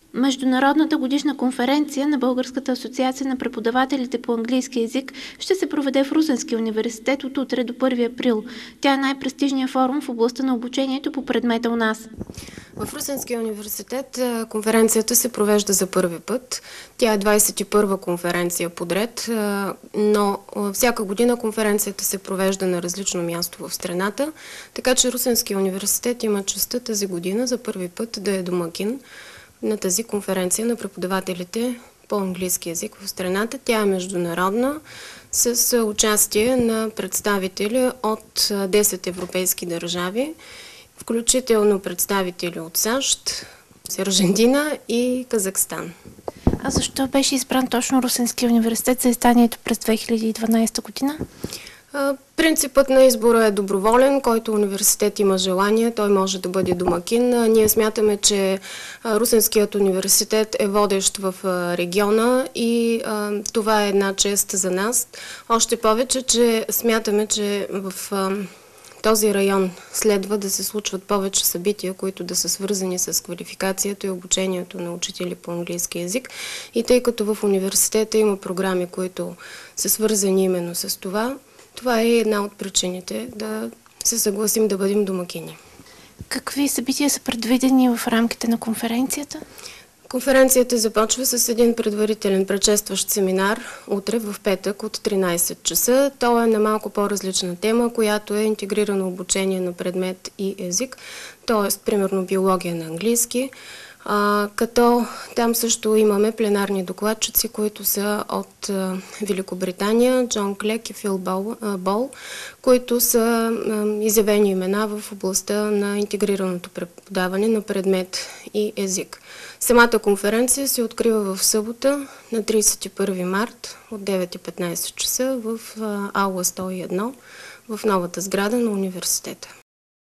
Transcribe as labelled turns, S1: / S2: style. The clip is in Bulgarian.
S1: Международната годишна конференция на Българската асоциация на преподавателите по английски език ще се проведе в Русенския университет от утре до 1 април. Тя е най-престижният форум в областта на обучението по предмета у нас.
S2: В Русенския университет конференцията се провежда за първи път. Тя е 21-а конференция подред, но всяка година конференцията се провежда на различно място в страната, така че Русенския университет има честта тази година за първи път да е домакин на тази конференция на преподавателите по английски език в страната. Тя е международна, с участие на представители от 10 европейски държави, включително представители от САЩ, Аржентина и Казахстан.
S1: А защо беше избран точно Русенския университет за изданието през 2012 година?
S2: Принципът на избора е доброволен, който университет има желание, той може да бъде домакин. Ние смятаме, че Русенският университет е водещ в региона и това е една чест за нас. Още повече, че смятаме, че в този район следва да се случват повече събития, които да са свързани с квалификацията и обучението на учители по английски език. И тъй като в университета има програми, които са свързани именно с това, това е една от причините да се съгласим да бъдем домакини.
S1: Какви събития са предвидени в рамките на конференцията?
S2: Конференцията започва с един предварителен предшестващ семинар утре в петък от 13 часа. То е на малко по-различна тема, която е интегрирано обучение на предмет и език, т.е. примерно биология на английски, като там също имаме пленарни докладчици, които са от Великобритания, Джон Клек и Фил Бол, които са изявени имена в областта на интегрираното преподаване на предмет и език. Самата конференция се открива в събота на 31 март от 9:15 часа в аула 101 в новата сграда на университета.